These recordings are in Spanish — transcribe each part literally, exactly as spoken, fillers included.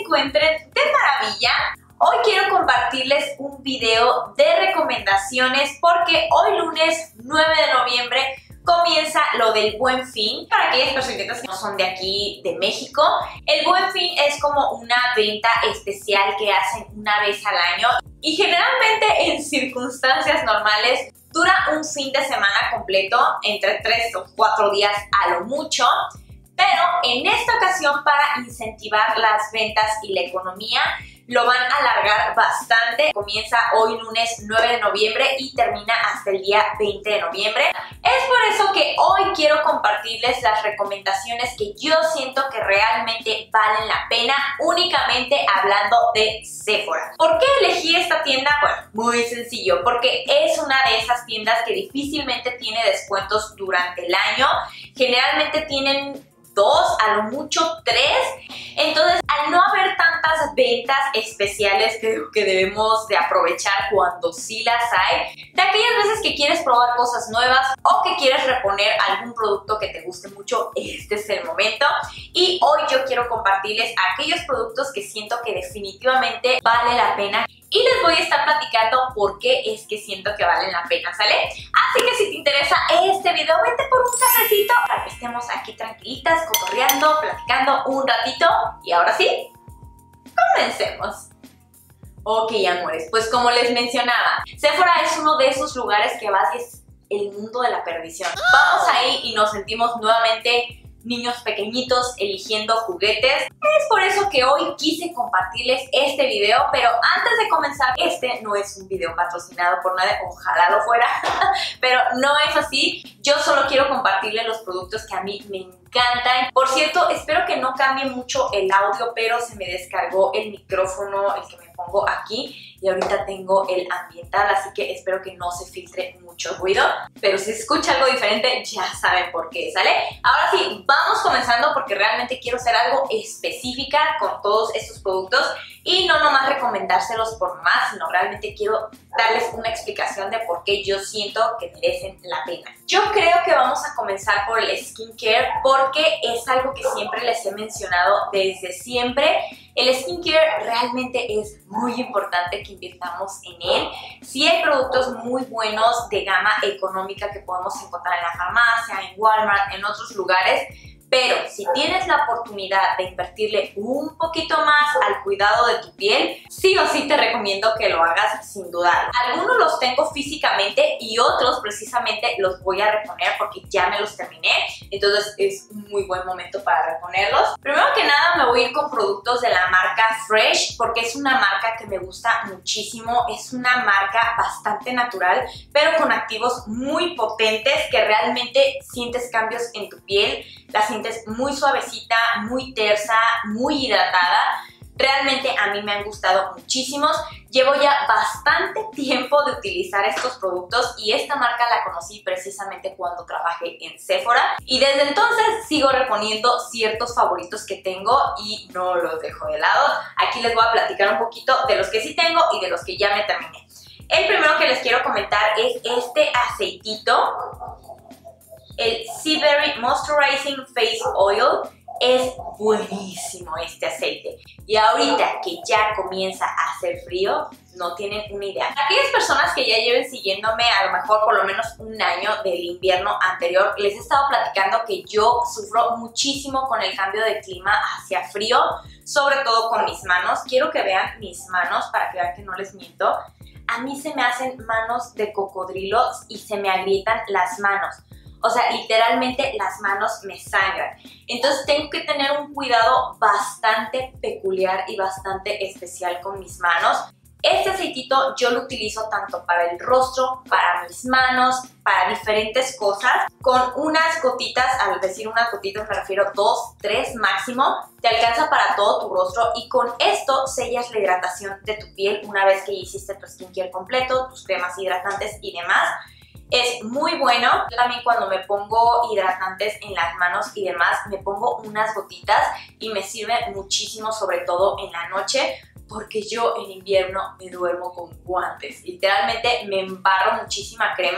encuentren de maravilla. Hoy quiero compartirles un video de recomendaciones porque hoy lunes nueve de noviembre comienza lo del Buen Fin. Para aquellas personas que no son de aquí, de México, el Buen Fin es como una venta especial que hacen una vez al año y generalmente en circunstancias normales dura un fin de semana completo, entre tres o cuatro días a lo mucho. Pero en esta ocasión, para incentivar las ventas y la economía, lo van a alargar bastante. Comienza hoy lunes nueve de noviembre y termina hasta el día veinte de noviembre. Es por eso que hoy quiero compartirles las recomendaciones que yo siento que realmente valen la pena, únicamente hablando de Sephora. ¿Por qué elegí esta tienda? Bueno, muy sencillo, porque es una de esas tiendas que difícilmente tiene descuentos durante el año. Generalmente tienen dos, a lo mucho tres. Entonces, al no haber tantas ventas especiales, creo que debemos de aprovechar cuando sí las hay. De aquellas veces que quieres probar cosas nuevas o que quieres reponer algún producto que te guste mucho, este es el momento. Y hoy yo quiero compartirles aquellos productos que siento que definitivamente vale la pena. Y les voy a estar platicando por qué es que siento que valen la pena, ¿sale? Así que si te interesa este video, vete por un cafecito para que estemos aquí tranquilitas, cotorreando, platicando un ratito. Y ahora sí, comencemos. Ok, amores, pues como les mencionaba, Sephora es uno de esos lugares que vas y es el mundo de la perdición. Vamos ahí y nos sentimos nuevamente niños pequeñitos eligiendo juguetes. Es por eso que hoy quise compartirles este video, pero antes de comenzar, este no es un video patrocinado por nadie, ojalá lo fuera, pero no es así. Yo solo quiero compartirles los productos que a mí me encantan. Por cierto, espero que no cambie mucho el audio, pero se me descargó el micrófono, el que me pongo aquí, y ahorita tengo el ambiental, así que espero que no se filtre mucho ruido, pero si escucha algo diferente ya saben por qué, ¿sale? Ahora sí, vamos comenzando porque realmente quiero hacer algo específica con todos estos productos y no nomás recomendárselos por más, sino realmente quiero darles una explicación de por qué yo siento que merecen la pena. Yo creo que vamos a comenzar por el skincare porque es algo que siempre les he mencionado desde siempre. El skincare realmente es muy importante que invirtamos en él. Sí hay productos muy buenos de gama económica que podemos encontrar en la farmacia, en Walmart, en otros lugares, pero si tienes la oportunidad de invertirle un poquito más al cuidado de tu piel, sí o sí te recomiendo que lo hagas sin dudar. Algunos los tengo físicamente y otros precisamente los voy a reponer porque ya me los terminé, entonces es un muy buen momento para reponerlos. Primero que nada me voy a ir con productos de la marca Fresh porque es una marca que me gusta muchísimo. Es una marca bastante natural, pero con activos muy potentes que realmente sientes cambios en tu piel. La sientes muy suavecita, muy tersa, muy hidratada. Realmente a mí me han gustado muchísimos. Llevo ya bastante tiempo de utilizar estos productos y esta marca la conocí precisamente cuando trabajé en Sephora. Y desde entonces sigo reponiendo ciertos favoritos que tengo y no los dejo de lado. Aquí les voy a platicar un poquito de los que sí tengo y de los que ya me terminé. El primero que les quiero comentar es este aceitito. El Sea Berry Moisturizing Face Oil. Es buenísimo este aceite. Y ahorita que ya comienza a hacer frío, no tienen una idea. Aquellas personas que ya lleven siguiéndome a lo mejor por lo menos un año del invierno anterior, les he estado platicando que yo sufro muchísimo con el cambio de clima hacia frío, sobre todo con mis manos. Quiero que vean mis manos para que vean que no les miento. A mí se me hacen manos de cocodrilo y se me agrietan las manos. O sea, literalmente las manos me sangran. Entonces tengo que tener un cuidado bastante peculiar y bastante especial con mis manos. Este aceitito yo lo utilizo tanto para el rostro, para mis manos, para diferentes cosas. Con unas gotitas, al decir unas gotitas me refiero dos, tres máximo, te alcanza para todo tu rostro y con esto sellas la hidratación de tu piel una vez que hiciste tu skincare completo, tus cremas hidratantes y demás. Es muy bueno. Yo también cuando me pongo hidratantes en las manos y demás, me pongo unas gotitas y me sirve muchísimo, sobre todo en la noche, porque yo en invierno me duermo con guantes. Literalmente me embarro muchísima crema.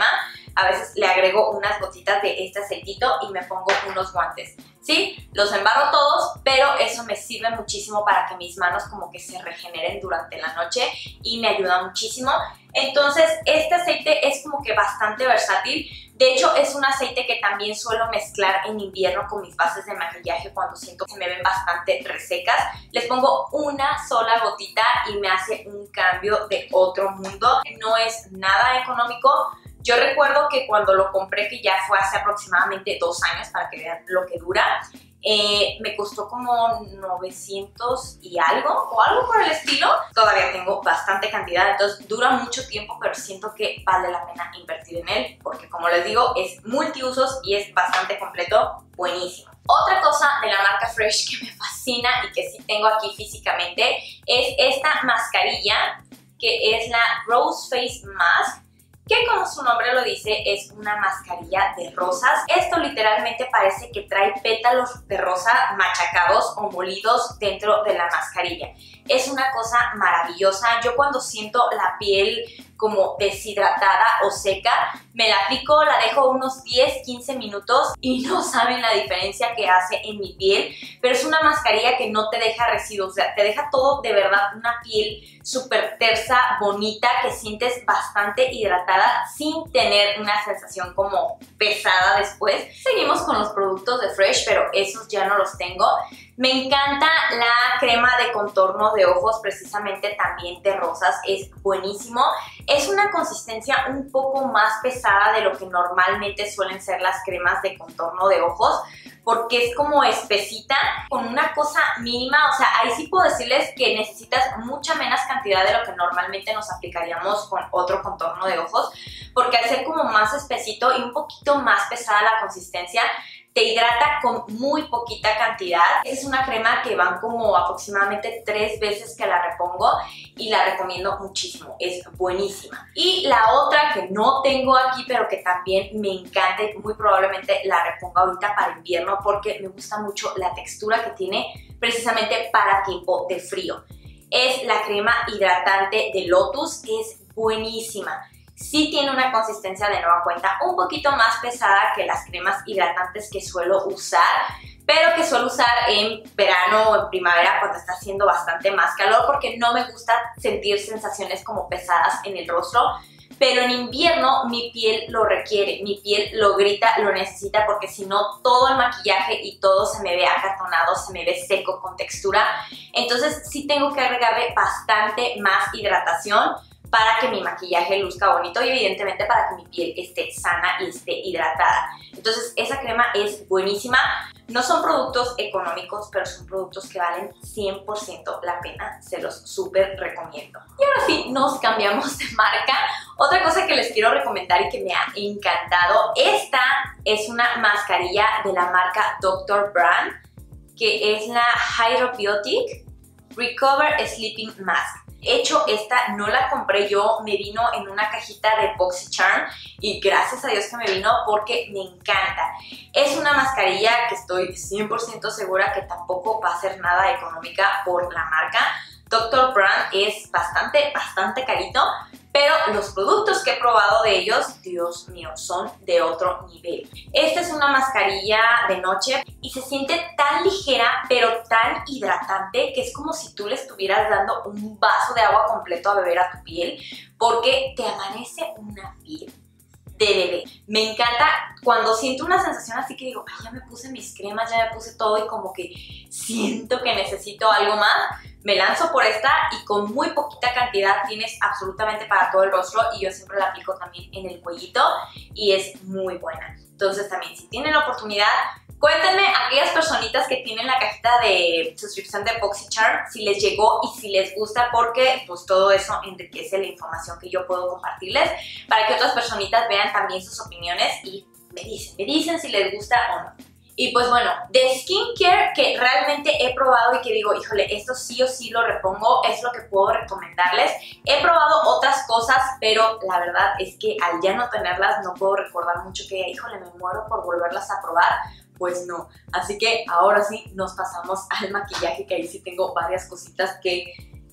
a veces le agrego unas gotitas de este aceitito y me pongo unos guantes. Sí, los embarro todos, pero eso me sirve muchísimo para que mis manos como que se regeneren durante la noche y me ayuda muchísimo. Entonces este aceite es como que bastante versátil. De hecho es un aceite que también suelo mezclar en invierno con mis bases de maquillaje cuando siento que me ven bastante resecas. Les pongo una sola gotita y me hace un cambio de otro mundo. No es nada económico. Yo recuerdo que cuando lo compré, que ya fue hace aproximadamente dos años, para que vean lo que dura, eh, me costó como novecientos y algo, o algo por el estilo. Todavía tengo bastante cantidad, entonces dura mucho tiempo, pero siento que vale la pena invertir en él, porque como les digo, es multiusos y es bastante completo, buenísimo. Otra cosa de la marca Fresh que me fascina y que sí tengo aquí físicamente es esta mascarilla, que es la Rose Face Mask, que como su nombre lo dice es una mascarilla de rosas. Esto literalmente parece que trae pétalos de rosa machacados o molidos dentro de la mascarilla. Es una cosa maravillosa. Yo cuando siento la piel como deshidratada o seca, me la aplico, la dejo unos diez a quince minutos y no saben la diferencia que hace en mi piel. Pero es una mascarilla que no te deja residuos, o sea, te deja todo de verdad una piel súper tersa, bonita, que sientes bastante hidratada sin tener una sensación como pesada después. Seguimos con los productos de Fresh, pero esos ya no los tengo. Me encanta la crema de contorno de ojos, precisamente también de rosas, es buenísimo. Es una consistencia un poco más pesada de lo que normalmente suelen ser las cremas de contorno de ojos, porque es como espesita, con una cosa mínima. O sea, ahí sí puedo decirles que necesitas mucha menos cantidad de lo que normalmente nos aplicaríamos con otro contorno de ojos, porque al ser como más espesito y un poquito más pesada la consistencia, te hidrata con muy poquita cantidad. Es una crema que van como aproximadamente tres veces que la repongo y la recomiendo muchísimo, es buenísima. Y la otra que no tengo aquí, pero que también me encanta y muy probablemente la reponga ahorita para invierno, porque me gusta mucho la textura que tiene precisamente para tiempo de frío. Es la crema hidratante de Lotus, es buenísima. Sí tiene una consistencia de nueva cuenta un poquito más pesada que las cremas hidratantes que suelo usar, pero que suelo usar en verano o en primavera cuando está haciendo bastante más calor, porque no me gusta sentir sensaciones como pesadas en el rostro. Pero en invierno mi piel lo requiere, mi piel lo grita, lo necesita, porque si no todo el maquillaje y todo se me ve acartonado, se me ve seco con textura. Entonces sí tengo que agregarle bastante más hidratación para que mi maquillaje luzca bonito y evidentemente para que mi piel esté sana y esté hidratada. Entonces esa crema es buenísima. No son productos económicos, pero son productos que valen cien por ciento la pena. Se los súper recomiendo. Y ahora sí, nos cambiamos de marca. Otra cosa que les quiero recomendar y que me ha encantado, esta es una mascarilla de la marca doctor Brand, que es la Hydrobiotic Recover Sleeping Mask. De hecho, esta no la compré yo, me vino en una cajita de BoxyCharm y gracias a Dios que me vino, porque me encanta. Es una mascarilla que estoy cien por ciento segura que tampoco va a ser nada económica por la marca. doctor Brand es bastante, bastante carito, pero los productos que he probado de ellos, Dios mío, son de otro nivel. Esta es una mascarilla de noche y se siente tan ligera, pero tan hidratante, que es como si tú le estuvieras dando un vaso de agua completo a beber a tu piel, porque te amanece una piel de bebé. Me encanta cuando siento una sensación así que digo, ay, ya me puse mis cremas, ya me puse todo y como que siento que necesito algo más. Me lanzo por esta y con muy poquita cantidad tienes absolutamente para todo el rostro, y yo siempre la aplico también en el cuellito y es muy buena. Entonces también, si tienen la oportunidad, cuéntenme a aquellas personitas que tienen la cajita de suscripción de BoxyCharm si les llegó y si les gusta, porque pues todo eso enriquece la información que yo puedo compartirles para que otras personitas vean también sus opiniones y me dicen, me dicen si les gusta o no. Y pues bueno, de skincare que realmente he probado y que digo, híjole, esto sí o sí lo repongo, es lo que puedo recomendarles. He probado otras cosas, pero la verdad es que al ya no tenerlas no puedo recordar mucho que, híjole, me muero por volverlas a probar. Pues no. Así que ahora sí nos pasamos al maquillaje, que ahí sí tengo varias cositas que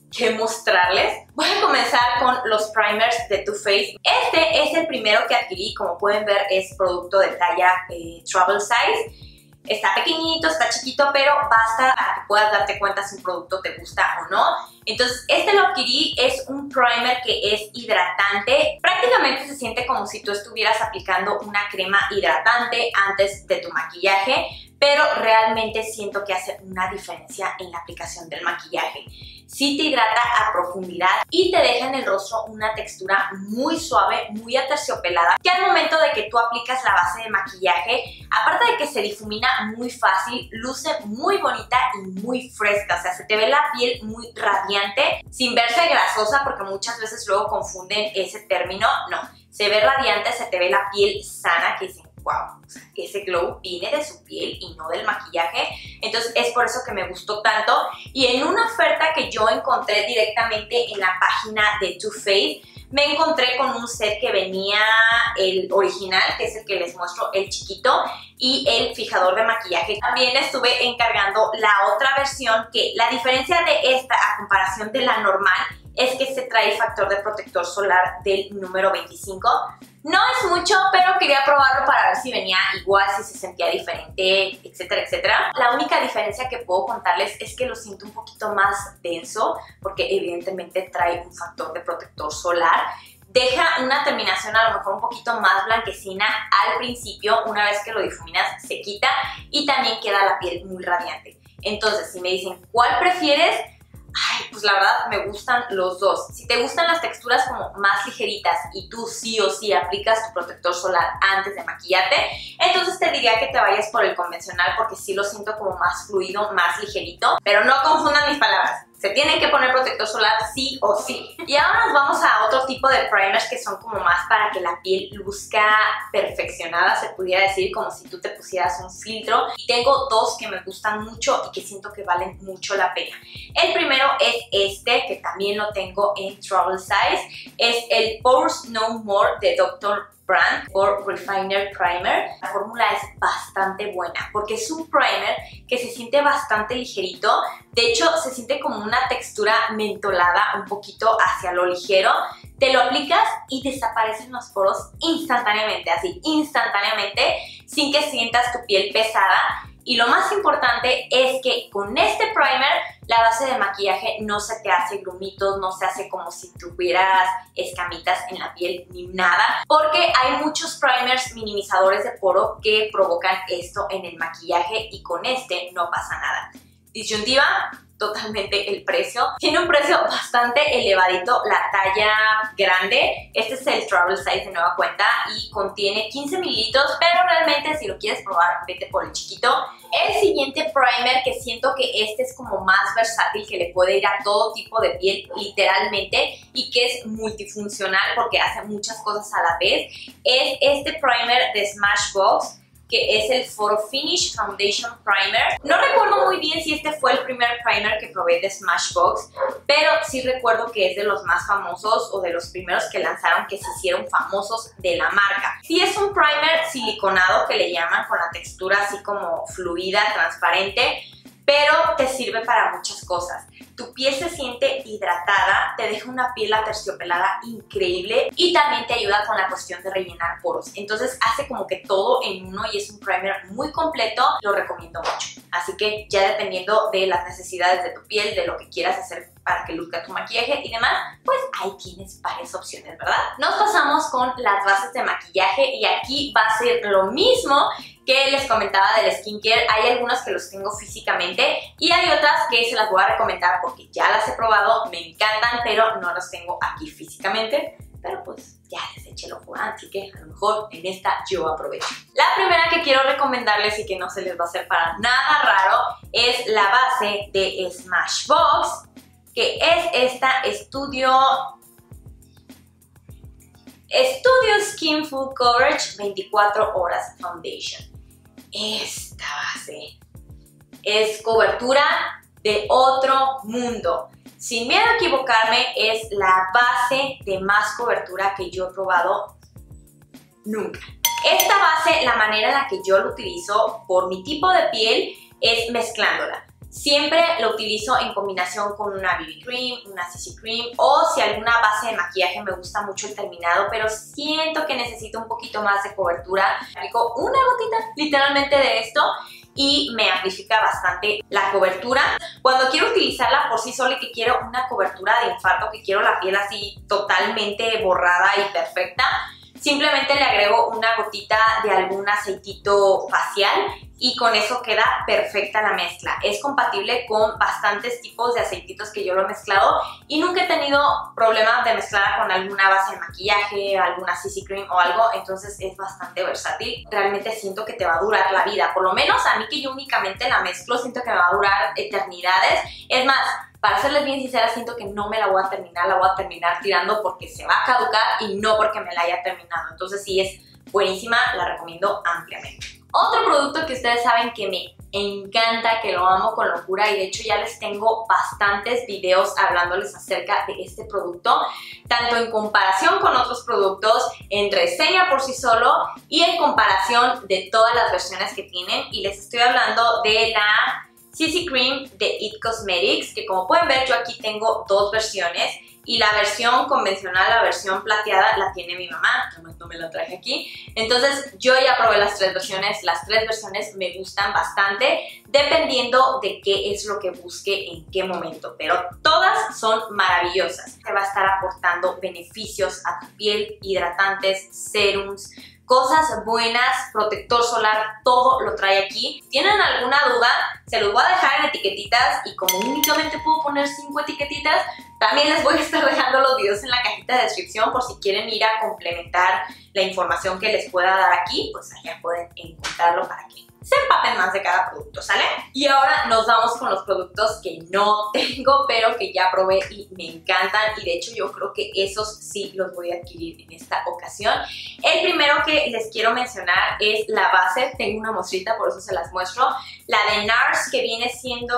que mostrarles. Voy a comenzar con los primers de Too Faced. Este es el primero que adquirí, como pueden ver es producto de talla eh, travel size. Está pequeñito, está chiquito, pero basta para que puedas darte cuenta si un producto te gusta o no. Entonces, este lo adquirí, es un primer que es hidratante. Prácticamente se siente como si tú estuvieras aplicando una crema hidratante antes de tu maquillaje, pero realmente siento que hace una diferencia en la aplicación del maquillaje. Sí te hidrata a profundidad y te deja en el rostro una textura muy suave, muy aterciopelada, que al momento de que tú aplicas la base de maquillaje, aparte de que se difumina muy fácil, luce muy bonita y muy fresca. O sea, se te ve la piel muy radiante, sin verse grasosa, porque muchas veces luego confunden ese término. No, se ve radiante, se te ve la piel sana, que dicen, wow, o sea, ese glow viene de su piel y no del maquillaje. Entonces es por eso que me gustó tanto. Y en una oferta que yo encontré directamente en la página de Too Faced, me encontré con un set que venía el original, que es el que les muestro, el chiquito, y el fijador de maquillaje. También estuve encargando la otra versión, que la diferencia de esta a comparación de la normal es que se trae el factor de protector solar del número veinticinco. No es mucho, pero quería probarlo para ver si venía igual, si se sentía diferente, etcétera, etcétera. La única diferencia que puedo contarles es que lo siento un poquito más denso, porque evidentemente trae un factor de protector solar. Deja una terminación a lo mejor un poquito más blanquecina al principio. Una vez que lo difuminas se quita y también queda la piel muy radiante. Entonces, si me dicen ¿cuál prefieres? Ay, pues la verdad me gustan los dos. Si te gustan las texturas como más ligeritas y tú sí o sí aplicas tu protector solar antes de maquillarte, entonces te diría que te vayas por el convencional, porque sí lo siento como más fluido, más ligerito. Pero no confundan mis palabras. Se tienen que poner protector solar sí o sí. Y ahora nos vamos a otro tipo de primers que son como más para que la piel luzca perfeccionada, se pudiera decir, como si tú te pusieras un filtro. Y tengo dos que me gustan mucho y que siento que valen mucho la pena. El primero es este, que también lo tengo en travel size. Es el Pores No More de doctor Brandt por Refiner Primer. La fórmula es bastante buena porque es un primer que se siente bastante ligerito. De hecho, se siente como una textura mentolada, un poquito hacia lo ligero. Te lo aplicas y desaparecen los poros instantáneamente, así, instantáneamente, sin que sientas tu piel pesada. Y lo más importante es que con este primer la base de maquillaje no se te hace grumitos, no se hace como si tuvieras escamitas en la piel ni nada, porque hay muchos primers minimizadores de poro que provocan esto en el maquillaje y con este no pasa nada. Disyuntiva, totalmente el precio. Tiene un precio bastante elevadito, la talla grande. Este es el travel size de nueva cuenta y contiene quince mililitros, pero realmente si lo quieres probar, vete por el chiquito. El siguiente primer, que siento que este es como más versátil, que le puede ir a todo tipo de piel literalmente y que es multifuncional porque hace muchas cosas a la vez, es este primer de Smashbox, que es el Photo Finish Foundation Primer. No recuerdo muy bien si este fue el primer primer que probé de Smashbox, pero sí recuerdo que es de los más famosos o de los primeros que lanzaron, que se hicieron famosos de la marca. Sí, es un primer siliconado que le llaman, con la textura así como fluida, transparente, pero te sirve para muchas cosas. Tu piel se siente hidratada, te deja una piel aterciopelada increíble y también te ayuda con la cuestión de rellenar poros. Entonces hace como que todo en uno y es un primer muy completo, lo recomiendo mucho. Así que ya dependiendo de las necesidades de tu piel, de lo que quieras hacer para que luzca tu maquillaje y demás, pues ahí tienes varias opciones, ¿verdad? Nos pasamos con las bases de maquillaje y aquí va a ser lo mismo que les comentaba del skincare. Hay algunas que los tengo físicamente y hay otras que se las voy a recomendar porque ya las he probado, me encantan, pero no las tengo aquí físicamente. Pero pues ya les eché el ojo, así que a lo mejor en esta yo aprovecho. La primera que quiero recomendarles y que no se les va a hacer para nada raro es la base de Smashbox, que es esta Studio Studio Skin Full Coverage veinticuatro horas Foundation. Esta base es cobertura de otro mundo. Sin miedo a equivocarme, es la base de más cobertura que yo he probado nunca. Esta base, la manera en la que yo lo utilizo por mi tipo de piel es mezclándola. Siempre lo utilizo en combinación con una B B cream, una C C cream o si alguna base de maquillaje me gusta mucho el terminado, pero siento que necesito un poquito más de cobertura. Aplico una gotita literalmente de esto y me amplifica bastante la cobertura. Cuando quiero utilizarla por sí sola y que quiero una cobertura de infarto, que quiero la piel así totalmente borrada y perfecta, simplemente le agrego una gotita de algún aceitito facial y con eso queda perfecta la mezcla. Es compatible con bastantes tipos de aceititos que yo lo he mezclado y nunca he tenido problemas de mezclarla con alguna base de maquillaje, alguna C C cream o algo, entonces es bastante versátil. Realmente siento que te va a durar la vida, por lo menos a mí que yo únicamente la mezclo, siento que me va a durar eternidades. Es más, para serles bien sincera, siento que no me la voy a terminar, la voy a terminar tirando porque se va a caducar y no porque me la haya terminado. Entonces sí es buenísima, la recomiendo ampliamente. Otro producto que ustedes saben que me encanta, que lo amo con locura y de hecho ya les tengo bastantes videos hablándoles acerca de este producto, tanto en comparación con otros productos, en reseña por sí solo y en comparación de todas las versiones que tienen, y les estoy hablando de la C C Cream de It Cosmetics, que como pueden ver yo aquí tengo dos versiones y la versión convencional, la versión plateada, la tiene mi mamá, no, no me la traje aquí. Entonces yo ya probé las tres versiones, las tres versiones me gustan bastante, dependiendo de qué es lo que busque en qué momento, pero todas son maravillosas. Te va a estar aportando beneficios a tu piel, hidratantes, serums, cosas buenas, protector solar, todo lo trae aquí. Si tienen alguna duda, se los voy a dejar en etiquetitas y como únicamente puedo poner cinco etiquetitas, también les voy a estar dejando los videos en la cajita de descripción por si quieren ir a complementar la información que les pueda dar aquí, pues allá pueden encontrarlo para que se empapen más de cada producto, ¿sale? Y ahora nos vamos con los productos que no tengo, pero que ya probé y me encantan, y de hecho yo creo que esos sí los voy a adquirir en esta ocasión. El primero que les quiero mencionar es la base, tengo una muestrita, por eso se las muestro, la de NARS, que viene siendo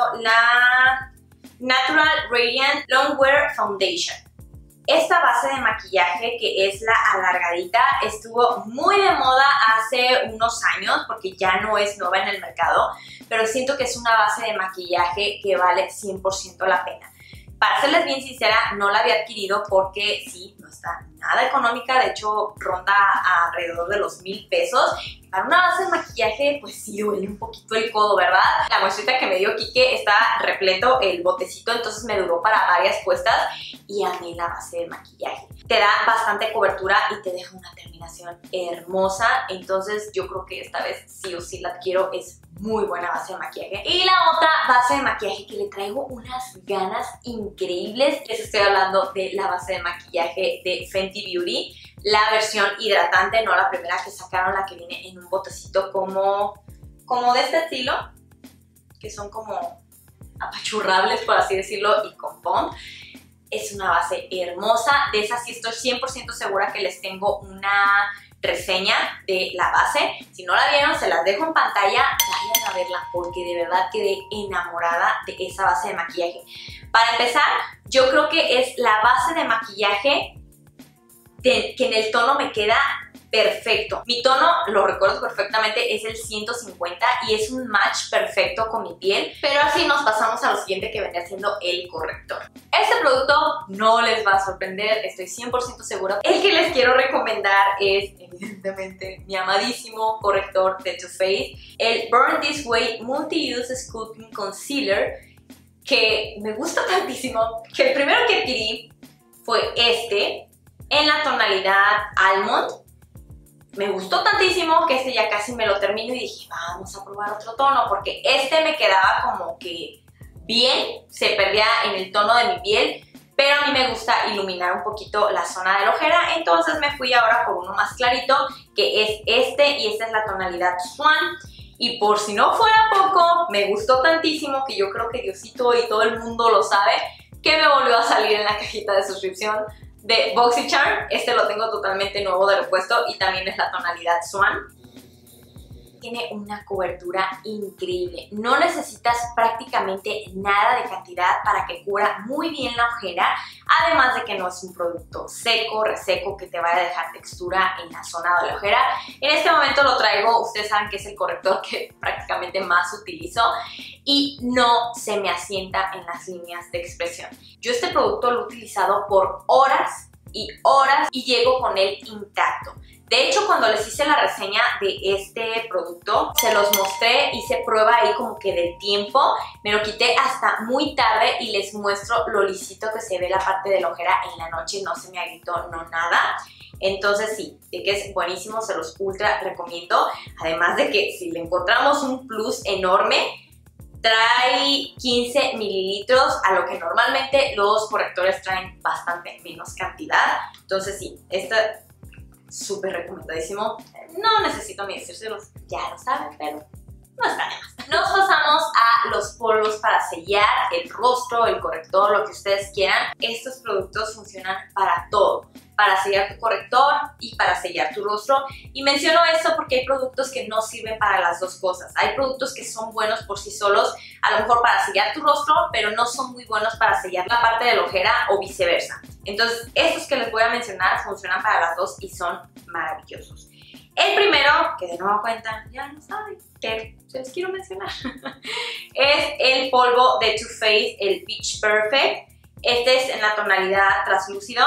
la Natural Radiant Longwear Foundation. Esta base de maquillaje, que es la alargadita, estuvo muy de moda hace unos años porque ya no es nueva en el mercado, pero siento que es una base de maquillaje que vale cien por ciento la pena. Para serles bien sincera, no la había adquirido porque sí, no está nada económica, de hecho ronda alrededor de los mil pesos. Para una base de maquillaje, pues sí duele un poquito el codo, ¿verdad? La muestrita que me dio Kike está repleto el botecito, entonces me duró para varias puestas y amé la base de maquillaje. Te da bastante cobertura y te deja una terminación hermosa, entonces yo creo que esta vez sí o sí la adquiero, es muy buena base de maquillaje. Y la otra base de maquillaje que le traigo unas ganas increíbles, les estoy hablando de la base de maquillaje de Fenty Beauty, la versión hidratante, no la primera que sacaron, la que viene en un botecito como, como de este estilo, que son como apachurrables, por así decirlo, y con pom. Es una base hermosa, de esa sí estoy cien por ciento segura que les tengo una reseña de la base. Si no la vieron, se las dejo en pantalla, vayan a verla porque de verdad quedé enamorada de esa base de maquillaje. Para empezar, yo creo que es la base de maquillaje de, que en el tono me queda perfecto. Mi tono, lo recuerdo perfectamente, es el ciento cincuenta y es un match perfecto con mi piel, pero así nos pasamos a lo siguiente, que vendría siendo el corrector. Este producto no les va a sorprender, estoy cien por ciento segura. El que les quiero recomendar es, evidentemente, mi amadísimo corrector de Too Faced, el Burn This Way Multi-Use Sculpting Concealer, que me gusta tantísimo, que el primero que adquirí fue este, en la tonalidad Almond. Me gustó tantísimo que este ya casi me lo termino y dije, vamos a probar otro tono, porque este me quedaba como que bien, se perdía en el tono de mi piel, pero a mí me gusta iluminar un poquito la zona de la ojera, entonces me fui ahora por uno más clarito, que es este, y esta es la tonalidad Swan. Y por si no fuera poco, me gustó tantísimo que yo creo que Diosito y todo el mundo lo sabe, que me volvió a salir en la cajita de suscripción de BoxyCharm. Este lo tengo totalmente nuevo de repuesto y también es la tonalidad Swan. tiene una cobertura increíble. No necesitas prácticamente nada de cantidad para que cubra muy bien la ojera, además de que no es un producto seco, reseco, que te vaya a dejar textura en la zona de la ojera. En este momento lo traigo, ustedes saben que es el corrector que prácticamente más utilizo y no se me asienta en las líneas de expresión. Yo este producto lo he utilizado por horas y horas y llego con él intacto. De hecho, cuando les hice la reseña de este producto, se los mostré, hice prueba ahí como que del tiempo, me lo quité hasta muy tarde y les muestro lo lisito que se ve la parte de la ojera en la noche, no se me agrietó, no nada. Entonces sí, de que es buenísimo, se los ultra recomiendo. Además de que si le encontramos un plus enorme, trae quince mililitros, a lo que normalmente los correctores traen bastante menos cantidad. Entonces sí, esta súper recomendadísimo. No necesito ni decírselos, ya lo saben, pero no está de más. Nos pasamos a los polvos para sellar el rostro, el corrector, lo que ustedes quieran. Estos productos funcionan para todo, para sellar tu corrector y para sellar tu rostro. Y menciono esto porque hay productos que no sirven para las dos cosas. Hay productos que son buenos por sí solos, a lo mejor para sellar tu rostro, pero no son muy buenos para sellar la parte de la ojera o viceversa. Entonces, estos que les voy a mencionar funcionan para las dos y son maravillosos. El primero, que de nueva cuenta ya no saben, que se los quiero mencionar, es el polvo de Too Faced, el Pitch Perfect. Este es en la tonalidad translúcido.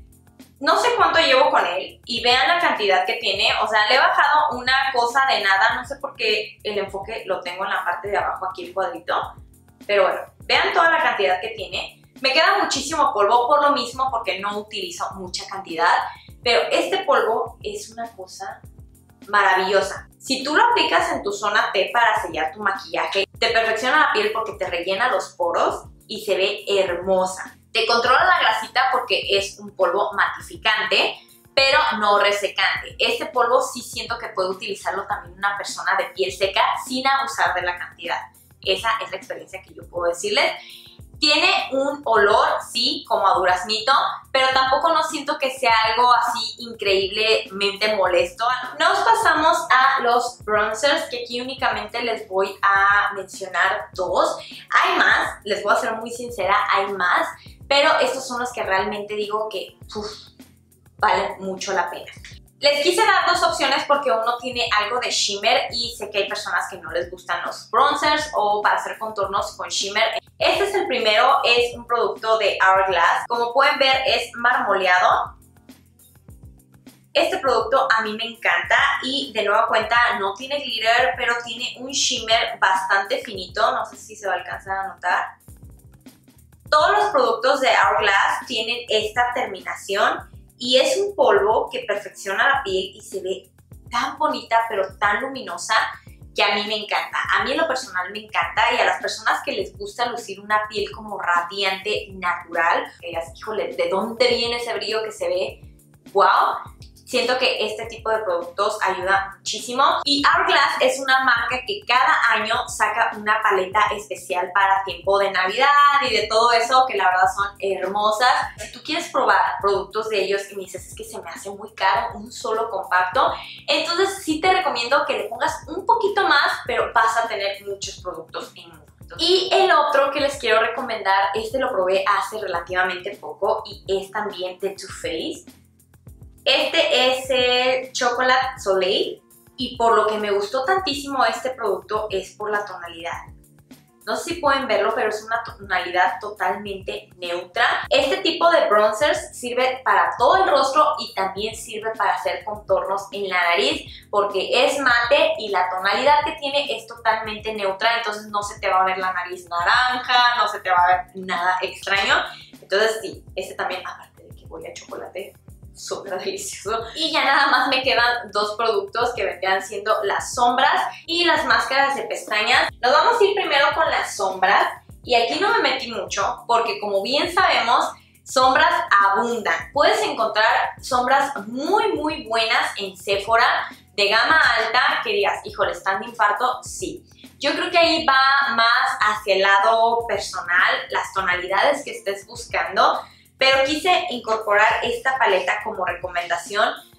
No sé cuánto llevo con él y vean la cantidad que tiene. O sea, le he bajado una cosa de nada. No sé por qué el enfoque lo tengo en la parte de abajo, aquí el cuadrito. Pero bueno, vean toda la cantidad que tiene. Me queda muchísimo polvo por lo mismo, porque no utilizo mucha cantidad. Pero este polvo es una cosa maravillosa. Si tú lo aplicas en tu zona T para sellar tu maquillaje, te perfecciona la piel porque te rellena los poros y se ve hermosa. Te controla la grasita porque es un polvo matificante, pero no resecante. Este polvo sí siento que puede utilizarlo también una persona de piel seca sin abusar de la cantidad. Esa es la experiencia que yo puedo decirles. Tiene un olor, sí, como a duraznito, pero tampoco no siento que sea algo así increíblemente molesto. Nos pasamos a los bronzers, que aquí únicamente les voy a mencionar dos. Hay más, les voy a ser muy sincera, hay más, pero estos son los que realmente digo que uf, valen mucho la pena. Les quise dar dos opciones porque uno tiene algo de shimmer y sé que hay personas que no les gustan los bronzers o para hacer contornos con shimmer. Este es el primero, es un producto de Hourglass. Como pueden ver, es marmoleado. Este producto a mí me encanta y de nueva cuenta no tiene glitter, pero tiene un shimmer bastante finito. No sé si se va a alcanzar a notar. Todos los productos de Hourglass tienen esta terminación. Y es un polvo que perfecciona la piel y se ve tan bonita, pero tan luminosa, que a mí me encanta. A mí en lo personal me encanta, y a las personas que les gusta lucir una piel como radiante, natural, que digas, híjole, ¿de dónde viene ese brillo que se ve? ¡Wow! Siento que este tipo de productos ayuda muchísimo. Y Hourglass es una marca que cada año saca una paleta especial para tiempo de Navidad y de todo eso, que la verdad son hermosas. Si tú quieres probar productos de ellos y me dices, es que se me hace muy caro un solo compacto, entonces sí te recomiendo que le pongas un poquito más, pero vas a tener muchos productos en uno. Y el otro que les quiero recomendar, este lo probé hace relativamente poco y es también de Too Faced. Este es el Chocolate Soleil y por lo que me gustó tantísimo este producto es por la tonalidad. No sé si pueden verlo, pero es una tonalidad totalmente neutra. Este tipo de bronzers sirve para todo el rostro y también sirve para hacer contornos en la nariz porque es mate y la tonalidad que tiene es totalmente neutra, entonces no se te va a ver la nariz naranja, no se te va a ver nada extraño. Entonces sí, este también, aparte de que huele a chocolate, súper delicioso. Y ya nada más me quedan dos productos que vendrían siendo las sombras y las máscaras de pestañas. Nos vamos a ir primero con las sombras y aquí no me metí mucho porque, como bien sabemos, sombras abundan. Puedes encontrar sombras muy muy buenas en Sephora de gama alta que digas, híjole, ¿están de infarto? Sí. Yo creo que ahí va más hacia el lado personal, las tonalidades que estés buscando. Pero quise incorporar esta paleta como recomendación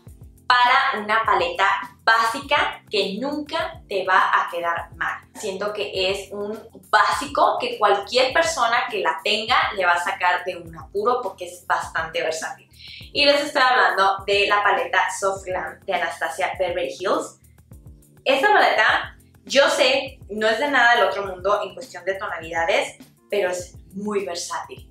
para una paleta básica que nunca te va a quedar mal. Siento que es un básico que cualquier persona que la tenga le va a sacar de un apuro porque es bastante versátil. Y les estoy hablando de la paleta Soft Glam de Anastasia Beverly Hills. Esta paleta, yo sé, no es de nada del otro mundo en cuestión de tonalidades, pero es muy versátil.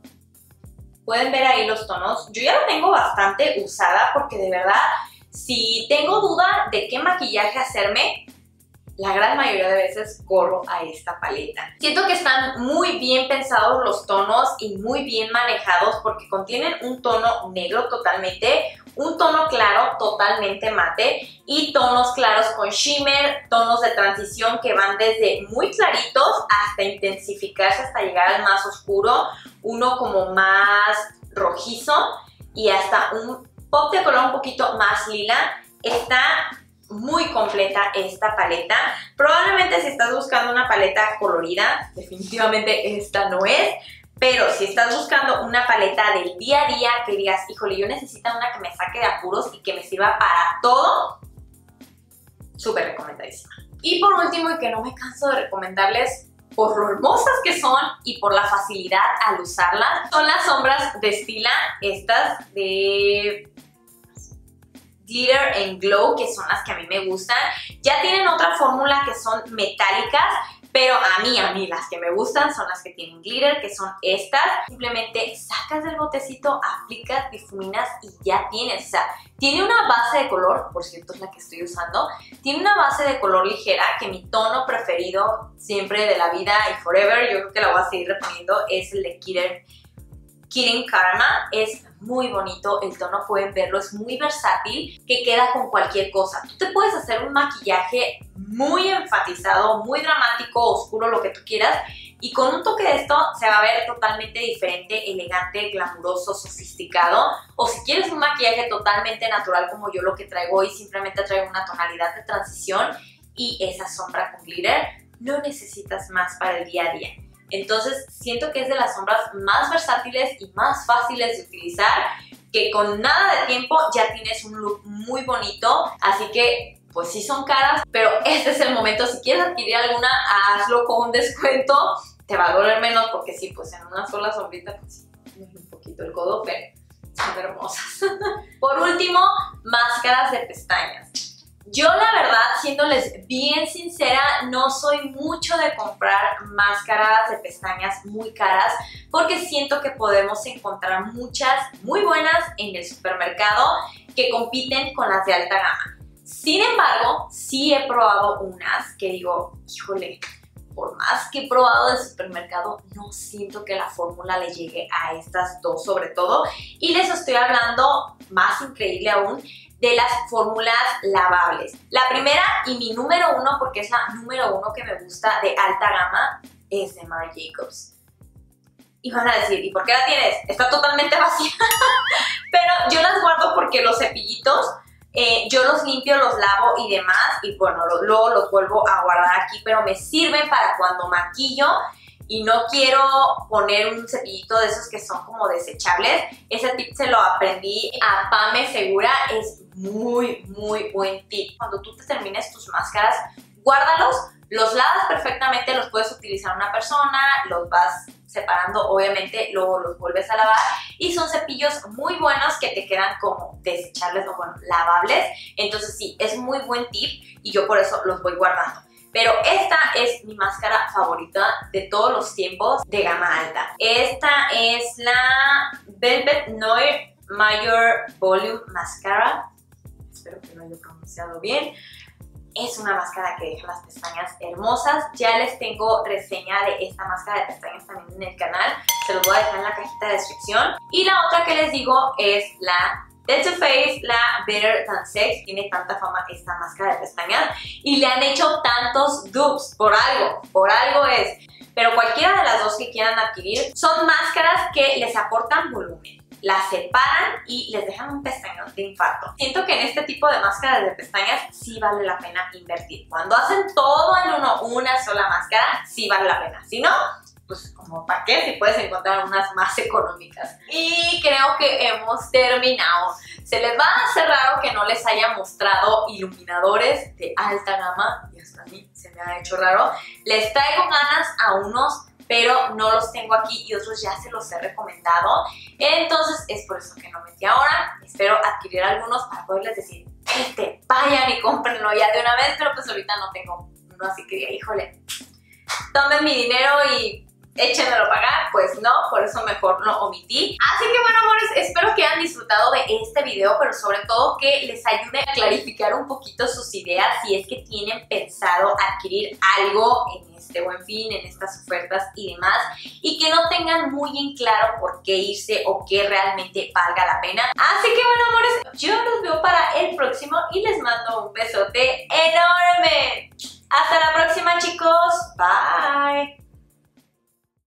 Pueden ver ahí los tonos. Yo ya la tengo bastante usada porque de verdad, si tengo duda de qué maquillaje hacerme, la gran mayoría de veces corro a esta paleta. Siento que están muy bien pensados los tonos y muy bien manejados porque contienen un tono negro totalmente, un tono claro totalmente mate y tonos claros con shimmer, tonos de transición que van desde muy claritos hasta intensificarse hasta llegar al más oscuro, uno como más rojizo y hasta un pop de color un poquito más lila. Está muy completa esta paleta. Probablemente si estás buscando una paleta colorida, definitivamente esta no es, pero si estás buscando una paleta del día a día que digas, híjole, yo necesito una que me saque de apuros y que me sirva para todo, súper recomendadísima. Y por último, y que no me canso de recomendarles por lo hermosas que son y por la facilidad al usarlas, son las sombras de Stila, estas de Glitter and Glow, que son las que a mí me gustan. Ya tienen otra fórmula que son metálicas, pero a mí, a mí las que me gustan son las que tienen glitter, que son estas. Simplemente sacas del botecito, aplicas, difuminas y ya tienes. O sea, tiene una base de color, por cierto es la que estoy usando, tiene una base de color ligera, que mi tono preferido siempre de la vida y forever, yo creo que la voy a seguir reponiendo, es el de Kitten, Kitten Karma. Es muy bonito el tono, pueden verlo, es muy versátil, que queda con cualquier cosa. Tú te puedes hacer un maquillaje muy enfatizado, muy dramático, oscuro, lo que tú quieras, y con un toque de esto se va a ver totalmente diferente, elegante, glamuroso, sofisticado. O si quieres un maquillaje totalmente natural como yo lo que traigo hoy, simplemente traigo una tonalidad de transición y esa sombra con glitter, no necesitas más para el día a día. Entonces siento que es de las sombras más versátiles y más fáciles de utilizar, que con nada de tiempo ya tienes un look muy bonito. Así que pues sí son caras, pero este es el momento. Si quieres adquirir alguna, hazlo con un descuento, te va a doler menos porque sí, pues en una sola sombrita pues sí, un poquito el codo, pero son hermosas. Por último, máscaras de pestañas. Yo la verdad, siéndoles bien sincera, no soy mucho de comprar máscaras de pestañas muy caras porque siento que podemos encontrar muchas muy buenas en el supermercado que compiten con las de alta gama. Sin embargo, sí he probado unas que digo, híjole, por más que he probado del supermercado, no siento que la fórmula le llegue a estas dos sobre todo. Y les estoy hablando, más increíble aún, de las fórmulas lavables. La primera y mi número uno, porque es la número uno que me gusta de alta gama, es de Marc Jacobs. Y van a decir, ¿y por qué la tienes? Está totalmente vacía. Pero yo las guardo porque los cepillitos, eh, yo los limpio, los lavo y demás. Y bueno, lo, luego los vuelvo a guardar aquí, pero me sirven para cuando maquillo y no quiero poner un cepillito de esos que son como desechables. Ese tip se lo aprendí a Pame Segura, es muy, muy buen tip. Cuando tú te termines tus máscaras, guárdalos, los lavas perfectamente, los puedes utilizar una persona, los vas separando, obviamente, luego los vuelves a lavar y son cepillos muy buenos que te quedan como desechables o bueno, lavables. Entonces sí, es muy buen tip y yo por eso los voy guardando. Pero esta es mi máscara favorita de todos los tiempos de gama alta. Esta es la Velvet Noir Major Volume Mascara. Espero que lo haya pronunciado bien. Es una máscara que deja las pestañas hermosas. Ya les tengo reseña de esta máscara de pestañas también en el canal. Se los voy a dejar en la cajita de descripción. Y la otra que les digo es la de Too Faced, la Better Than Sex. Tiene tanta fama esta máscara de pestañas y le han hecho tantos dupes. Por algo, por algo es. Pero cualquiera de las dos que quieran adquirir son máscaras que les aportan volumen. Las separan y les dejan un pestañón de infarto. Siento que en este tipo de máscaras de pestañas sí vale la pena invertir. Cuando hacen todo en uno, una sola máscara, sí vale la pena. Si no, pues como para qué si puedes encontrar unas más económicas. Y creo que hemos terminado. Se les va a hacer raro que no les haya mostrado iluminadores de alta gama, y hasta a mí se me ha hecho raro. Les traigo ganas a unos, pero no los tengo aquí y otros ya se los he recomendado. Entonces es por eso que no metí ahora. Espero adquirir algunos para poderles decir, este, vayan y cómprenlo ya de una vez, pero pues ahorita no tengo uno, así que diga, híjole, tomen mi dinero y échenmelo a pagar. Pues no, por eso mejor lo omití. Así que bueno, amores, espero que hayan disfrutado de este video, pero sobre todo que les ayude a clarificar un poquito sus ideas si es que tienen pensado adquirir algo en este Buen Fin, en estas ofertas y demás, y que no tengan muy en claro por qué irse o qué realmente valga la pena. Así que bueno, amores, yo los veo para el próximo y les mando un besote enorme. Hasta la